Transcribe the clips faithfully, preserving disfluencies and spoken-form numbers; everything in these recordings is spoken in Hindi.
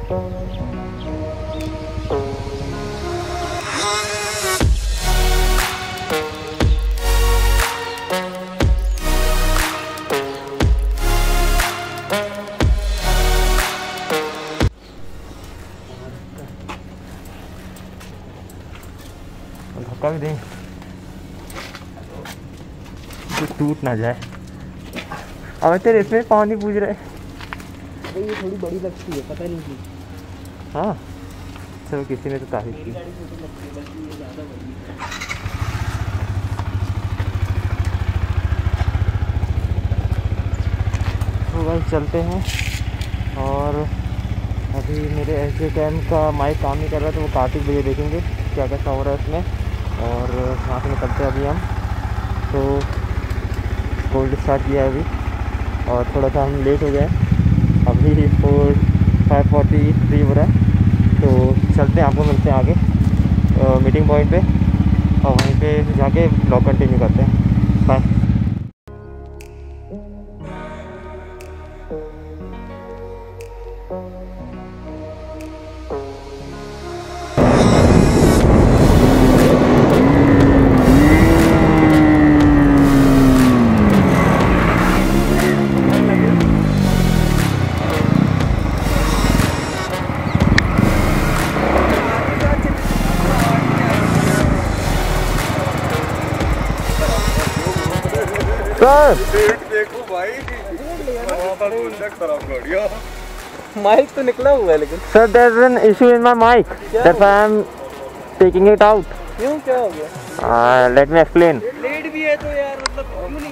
धक्का भी दें तो टूट ना जाए। अब तेरे इसमें पाँव नहीं पूछ रहे। अरे ये थोड़ी बड़ी लगती है, पता नहीं क्यों। हाँ चलो, किसी ने तो तारीफ की। तो भाई चलते हैं। और अभी मेरे एस जे कैम का माइक काम नहीं कर रहा, तो वो कार्तिक भैया देखेंगे क्या कैसा हो रहा है उसमें। और यहाँ से निकलते हैं अभी हम। तो कोल्ड स्टार्ट किया है अभी, और थोड़ा सा हम लेट हो गए। अभी फोर फाइव फोर्टी थ्री हो रहा है। तो चलते हैं, आपको मिलते हैं आगे मीटिंग पॉइंट पे, और वहीं पे जाके ब्लॉग कंटिन्यू करते हैं। बाय। देखो भाई, माइक तो निकला हुआ है लेकिन। Sir there is an issue in my mic, that's why I am taking it out. क्यों, क्या हो गया? Let me explain. लेट भी है तो यार, मतलब क्यों नहीं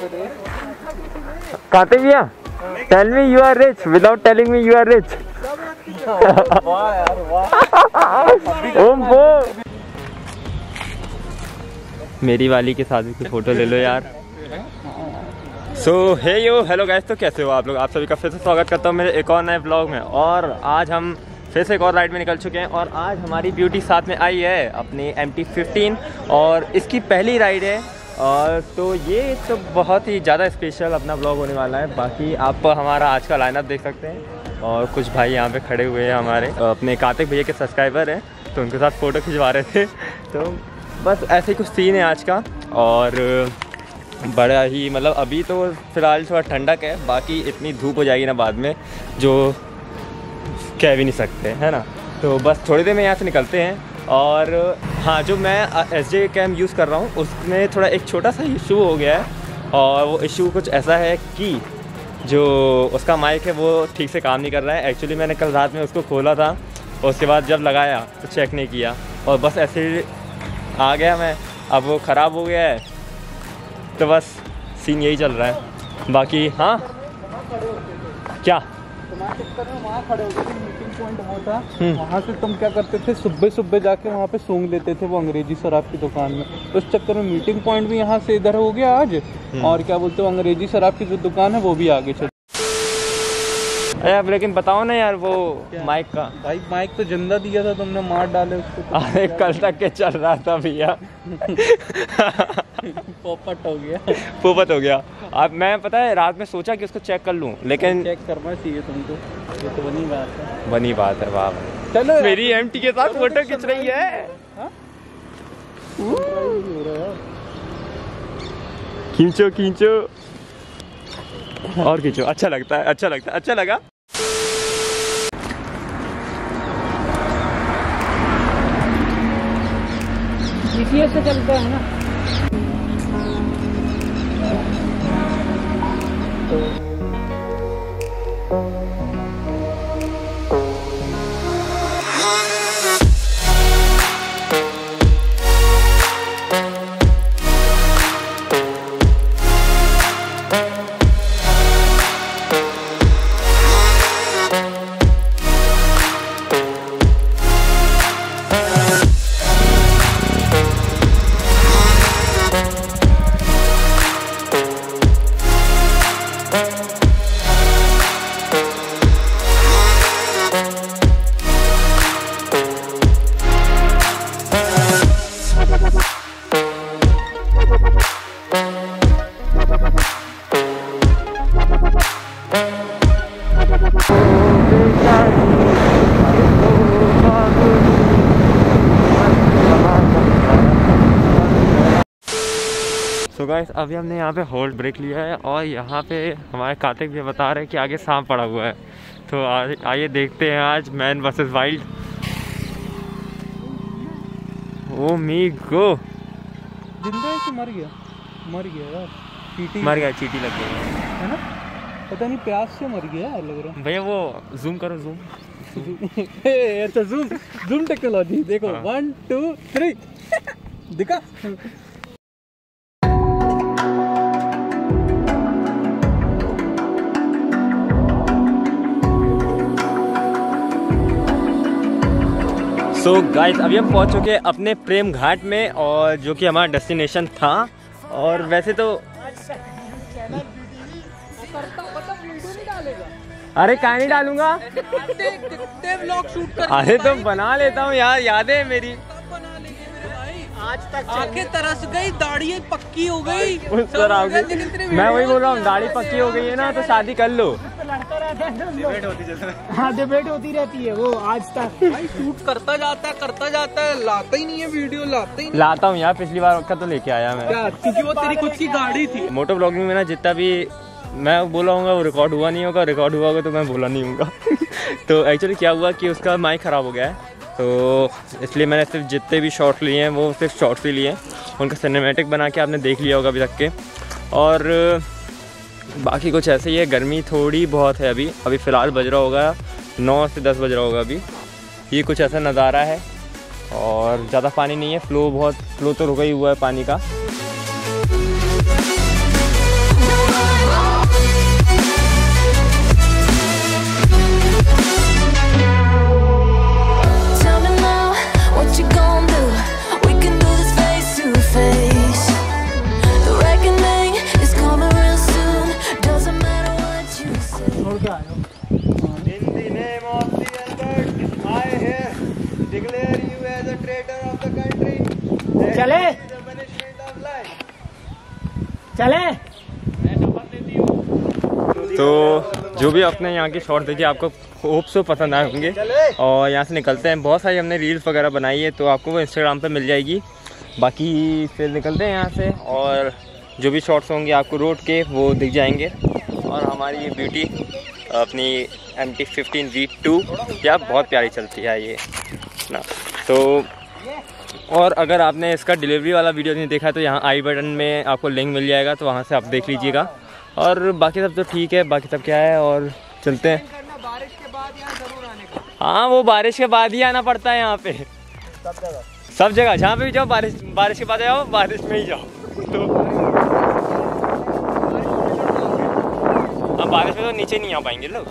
कहते भैया, tell me you are rich without telling me you are rich. वाह यार वाह। ओम वो मेरी वाली के साथ की फोटो ले लो यार। सो हे यो हेलो गाइस, तो कैसे हो आप लोग? आप सभी का फिर से स्वागत करता हूँ मेरे एक और नए ब्लॉग में। और आज हम फिर से एक और राइड में निकल चुके हैं, और आज हमारी ब्यूटी साथ में आई है अपनी एम टी फिफ्टीन, और इसकी पहली राइड है। और तो ये तो बहुत ही ज़्यादा स्पेशल अपना ब्लॉग होने वाला है। बाकी आप हमारा आज का लाइनअप देख सकते हैं, और कुछ भाई यहाँ पे खड़े हुए हैं हमारे अपने कार्तिक भैया के सब्सक्राइबर हैं, तो उनके साथ फ़ोटो खिंचवा रहे थे। तो बस ऐसे ही कुछ सीन है आज का। और बड़ा ही मतलब अभी तो फ़िलहाल थोड़ा ठंडक है, बाकी इतनी धूप हो जाएगी ना बाद में जो कह भी नहीं सकते, है ना। तो बस थोड़ी देर में यहाँ से निकलते हैं। और हाँ, जो मैं एस जे कैम यूज़ कर रहा हूँ उसमें थोड़ा एक छोटा सा इशू हो गया है, और वो इशू कुछ ऐसा है कि जो उसका माइक है वो ठीक से काम नहीं कर रहा है। एक्चुअली मैंने कल रात में उसको खोला था, और उसके बाद जब लगाया तो चेक नहीं किया, और बस ऐसे आ गया मैं। अब वो ख़राब हो गया है, तो बस सीन यही चल रहा है। बाकी हाँ क्या वहाँ खड़े हो गए, मीटिंग पॉइंट वो था, वहाँ से तुम क्या करते थे, सुबह सुबह जाके वहाँ पे सूंघ लेते थे वो अंग्रेजी शराब की दुकान में। उस चक्कर में मीटिंग पॉइंट भी यहाँ से इधर हो गया आज, और क्या बोलते हो अंग्रेजी शराब की जो दुकान है वो भी आगे चल। अरे अब लेकिन बताओ ना यार, वो माइक का भाई माइक तो जिंदा दिया था तुमने, मार डाले उसको तो। अरे कल तक के चल रहा था भैया। पोपट हो गया, पोपट हो गया। अब मैं पता है रात में सोचा कि उसको चेक कर लूं, लेकिन चेक करना चाहिए तुमको, ये तो बनी बात है। बनी बात है। वाह चलो, मेरी एमटी के साथ फोटो खींच रही है। खींचो खींचो और खींचो, अच्छा लगता है, अच्छा लगता है, अच्छा लगा। जीपीएस से चलता है ना। सो गाइस अभी हमने यहाँ पे होल्ड ब्रेक लिया है और यहाँ पे हमारे कार्तिक भी बता रहे हैं कि आगे सांप पड़ा हुआ है। तो आइए देखते हैं आज man versus wild. Oh me go. जिंदा है कि मर गया? मर गया यार, चीटी मर गया, चीटी लग गई है ना, पता नहीं प्यास से मर गया है लग रहा है। भैया वो जूम करो, जूम। अच्छा जूम जूम टेक्नोलॉजी देखो। वन टू थ्री दिखा। सो गाइस अभी हम पहुंच चुके हैं अपने प्रेम घाट में, और जो कि हमारा डेस्टिनेशन था। और वैसे तो अरे कहाँ नहीं डालूंगा, अरे तो बना लेता हूँ यार, यादें है मेरी। आज तक आंखें तरस गई, दाढ़ी पक्की हो गई, उस तरह हो गई। मैं वही बोल रहा हूँ, दाढ़ी पक्की हो गई है ना, तो शादी कर लो। डिबेट होती रहती, हाँ डिबेट होती रहती है वो आज तक। भाई शूट करता जाता है करता जाता है, लाता ही नहीं है वीडियो, लाता ही नहीं। लाता हूँ यार, पिछली बार का तो लेके आया मैं। क्या? क्योंकि वो तेरी खुद की गाड़ी थी। मोटो ब्लॉगिंग में ना जितना भी मैं बोला हूँ वो रिकॉर्ड हुआ नहीं होगा, रिकॉर्ड हुआ होगा तो मैं बोला नहीं हूँ। तो एक्चुअली क्या हुआ कि उसका माइक ख़राब हो गया है, तो इसलिए मैंने सिर्फ जितने भी शॉर्ट लिए हैं वो सिर्फ शॉर्ट्स ही लिए हैं। उनका सिनेमैटिक बना के आपने देख लिया होगा अभी तक के। और बाकी कुछ ऐसे ही है, गर्मी थोड़ी बहुत है अभी। अभी फ़िलहाल बज रहा होगा नौ से दस बज रहा होगा अभी। ये कुछ ऐसा नज़ारा है, और ज़्यादा पानी नहीं है, फ्लो बहुत फ्लो तो रुका ही हुआ है पानी का। चले चले। तो जो भी अपने यहाँ की शॉर्ट देखिए, आपको होप सो पसंद आए होंगे। और यहाँ से निकलते हैं, बहुत सारी हमने रील्स वगैरह बनाई है, तो आपको वो इंस्टाग्राम पे मिल जाएगी। बाकी फिर निकलते हैं यहाँ से, और जो भी शॉर्ट्स होंगे आपको रोड के वो दिख जाएंगे। और हमारी ये ब्यूटी अपनी M T fifteen V two क्या बहुत प्यारी चलती है ये ना। तो और अगर आपने इसका डिलीवरी वाला वीडियो नहीं देखा है तो यहाँ आई बटन में आपको लिंक मिल जाएगा, तो वहाँ से आप देख लीजिएगा। और बाकी सब तो ठीक है, बाकी सब क्या है, और चलते हैं। बारिश के बाद यहाँ जरूर आने का। हाँ वो बारिश के बाद ही आना पड़ता है यहाँ पे, सब जगह सब जगह जहाँ पे भी जाओ बारिश बारिश के बाद जाओ, बारिश में ही जाओ। तो अब बारिश में तो नीचे नहीं आ पाएंगे लोग,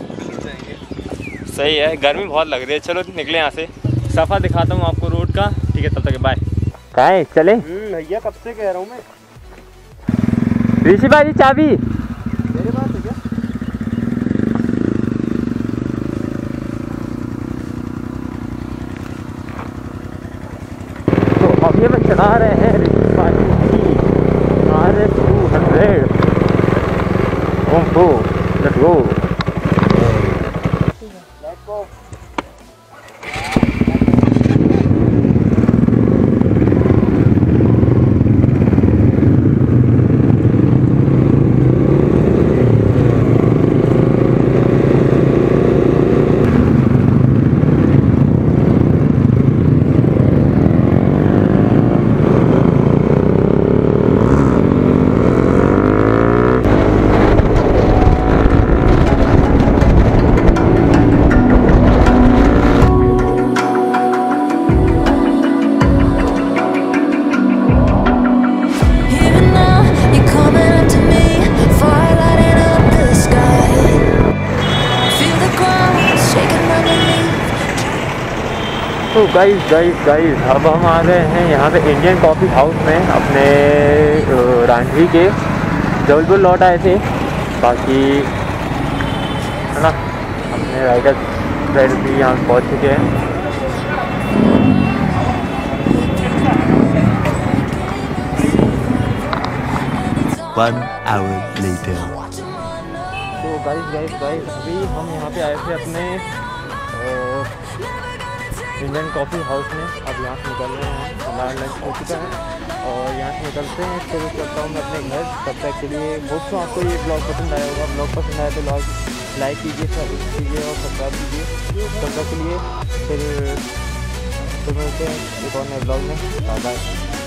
सही है, गर्मी बहुत लग रही है। चलो निकले यहाँ से, सफ़ा दिखाता हूँ आपको रोड का, ठीक है, तब तक बाय। कहाँ है चले भैया, कब से कह रहा हूँ मैं। ऋषि भाई चाबी मेरे पास है क्या? तो अभी हम चला रहे हैं ऋषि भाई आर एस टू हंड्रेड। ओहो लेट्स गो। तो गाइस गाइस गाइस अब हम आ गए हैं यहाँ पे इंडियन कॉफ़ी हाउस में, अपने रांझी के जबलपुर लौट आए थे। बाकी है ना, अपने राइडर फ्रेंड भी यहाँ पहुँच चुके हैं। One hour later. तो गाइस गाइस गाइस अभी हम यहाँ पे आए थे अपने इंडियन कॉफ़ी हाउस में। अब यहाँ से निकल रहे हैं, हमारा लंच हो चुका है। और यहाँ से निकलते हैं, फिर चलता हूँ मैं अपने घर। तब तक के लिए होप तो आपको ये ब्लॉग पसंद आया होगा। ब्लॉग पसंद आया तो ब्लॉग लाइक कीजिए, सब कीजिए और सब्सक्राइब कीजिए। तब तक के लिए फिर फिर मिलते हैं एक और नए ब्लॉग में। Bye bye.